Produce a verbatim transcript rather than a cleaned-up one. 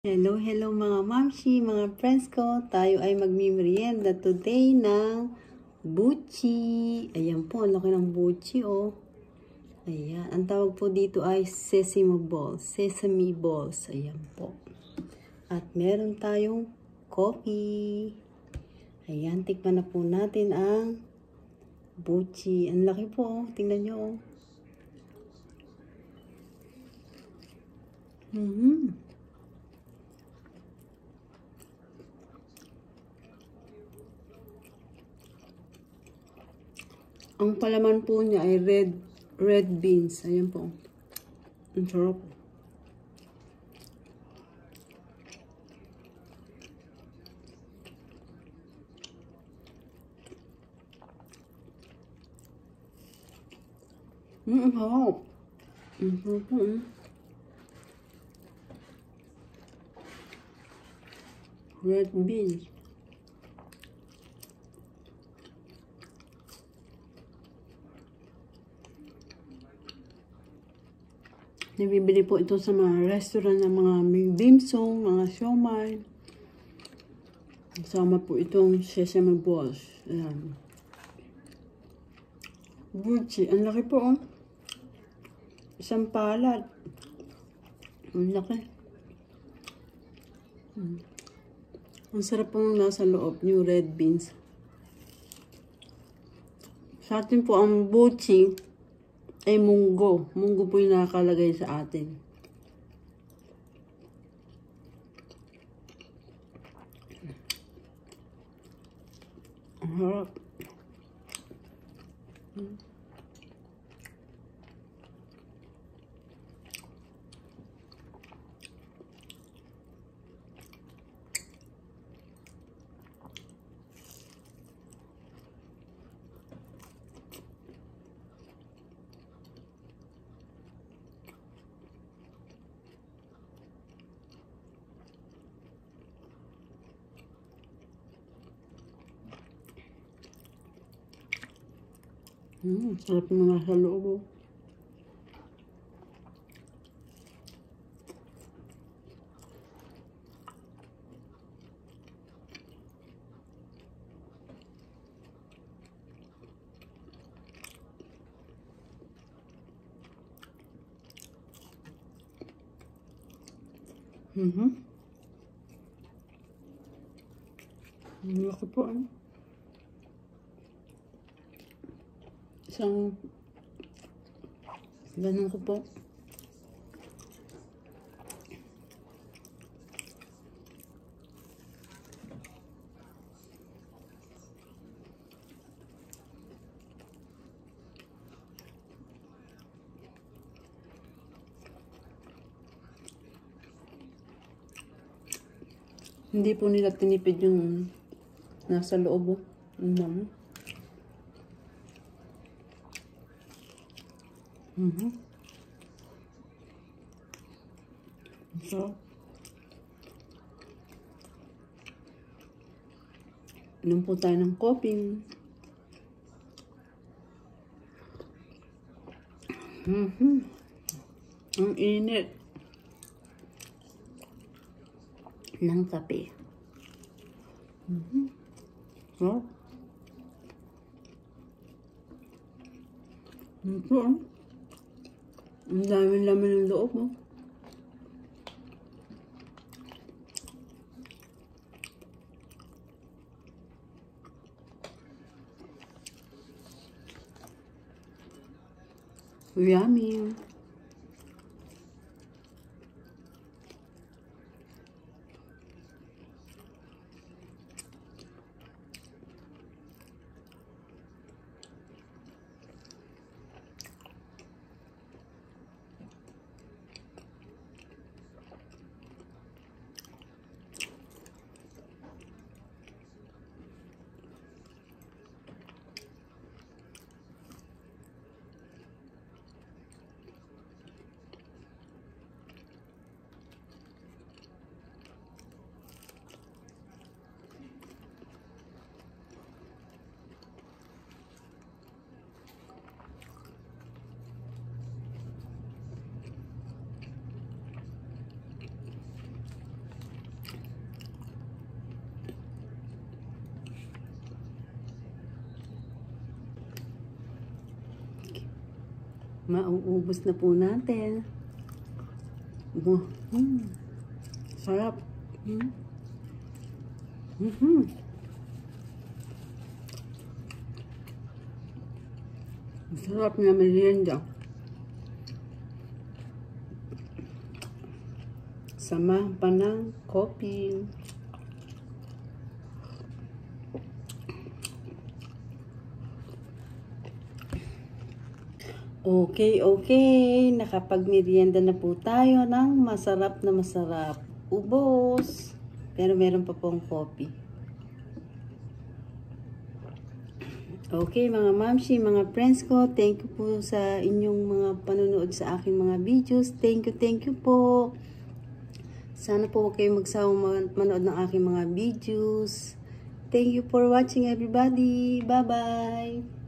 Hello, hello mga mamshi, mga friends ko. Tayo ay magmimerienda today ng buchi. Ayan po, ang laki ng buchi, oh. Ayan, ang tawag po dito ay sesame balls. Sesame balls. Ayan po. At meron tayong coffee. Ayan, tikman na po natin ang buchi. Ang laki po, oh. Tingnan nyo, oh. Mm-hmm. Ang palaman po niya ay red red beans. Ayan po. Ang sarap. Mm, ang sarap. Ang sarap po. Mm. Red beans. Nabibili po ito sa mga restaurant ng mga dim sum, mga siomai. Kasama po itong sesame balls. Ayan. Buchi. Ang laki po, oh. Isang palat. Ang laki. Hmm. Ang sarap po ng nasa loob, yung red beans. Sa atin po ang buchi ay munggo. Munggo po yung nakakalagay sa atin. Ang harap. Hmm. Hmm, sarap na nasa loob. Mm-hmm. Ang laki po, eh. Isang ganun ko po. Hindi po nila tinipid yung nasa loob, oh. Mm-hmm. Mm-hmm. So, inom po tayo ng coffee. Mm-hmm. Ang init ng kape. Mm-hmm. So, ito, oh. Ang daming laman ng loob, oh. Yummy. Mauubos na po natin. Mm. Sarap. Mm. Mm-hmm. Sarap na merienda. Samahan pa ng coffee. Okay, okay. Nakapag-merienda na po tayo ng masarap na masarap. Ubos. Pero meron pa pong coffee. Okay, mga mamshi, mga friends ko, thank you po sa inyong mga panonood sa aking mga videos. Thank you, thank you po. Sana po huwag kayong magsawang manood ng aking mga videos. Thank you for watching, everybody. Bye-bye.